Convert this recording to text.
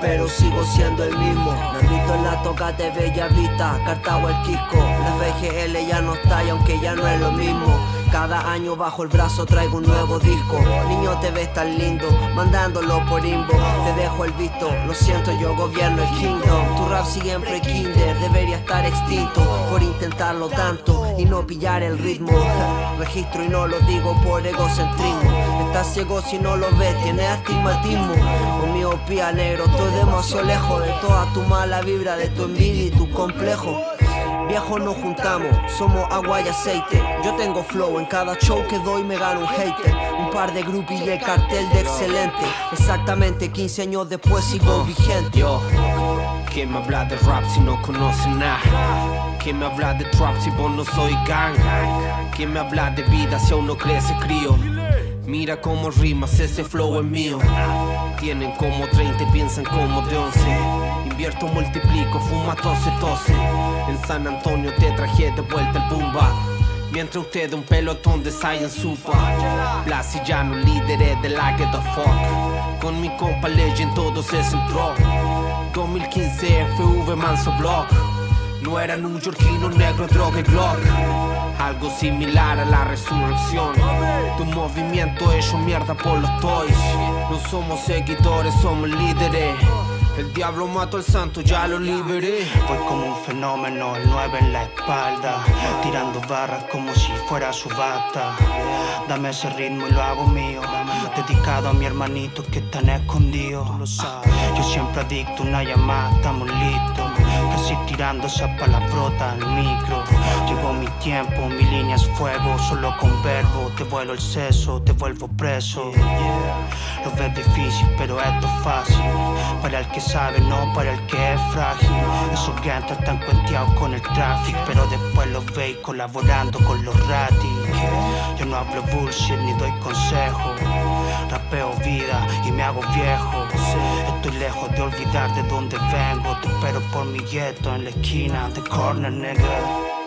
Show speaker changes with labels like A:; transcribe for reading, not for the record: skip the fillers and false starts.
A: pero sigo siendo el mismo. Me han visto en la toca de Bella Vista, Cartago el Quisco. La FGL ya no está y aunque ya no es lo mismo. Cada año bajo el brazo traigo un nuevo disco. Niño, te ves tan lindo, mandándolo por inbox. Te dejo el visto, lo siento, yo gobierno el kingdom. Tu rap siempre kinder, debería estar extinto por intentarlo tanto y no pillar el ritmo. Registro y no lo digo por egocentrismo. Estás ciego si no lo ves, tienes astigmatismo o miopía, negro. Estoy demasiado lejos de toda tu mala vibra, de tu envidia y tu complejo. Viejos nos juntamos, somos agua y aceite. Yo tengo flow, en cada show que doy me gano un hater. Un par de groupies y el cartel de excelente. Exactamente 15 años después sigo vigente.
B: Yo, ¿quién me habla de rap si no conoce nada? ¿Quién me habla de trap si vos no soy gang? ¿Quién me habla de vida si aún no crece crío? Mira cómo rimas, ese flow es mío. Tienen como 30 y piensan como de 11. Invierto, multiplico, fuma, tose. En San Antonio te traje de vuelta el boom bap. Mientras ustedes un pelotón de Science Super. Blasillano, líderes de la Get the Fuck. Con mi compa Legend todo se centró. 2015 FV Manso Block. No era newyorkino, negro, droga y Glock. Algo similar a la resurrección. Tu movimiento hecho mierda por los toys. No somos seguidores, somos líderes. El diablo mató al santo, ya lo liberé.
C: Voy como un fenómeno, el 9 en la espalda, tirando barras como si fuera subasta. Dame ese ritmo y lo hago mío, dedicado a mi hermanito que están escondidos. Yo siempre adicto, una llamada, estamos listos. Casi tirando esa palabrota al micro. Llegó mi tiempo, mi línea es fuego. Solo con verbo, te vuelo el seso, te vuelvo preso. Lo ves difícil, pero esto es fácil. Para el que sabe, no para el que es frágil. Esos gantes están cuenteados con el tráfico, pero después los veis colaborando con los ratis. Yo no hablo bullshit ni doy consejos. Rapeo vida y me hago viejo. Estoy lejos de olvidar de dónde vengo. Te espero por mi gueto en la esquina, the corner, nigga.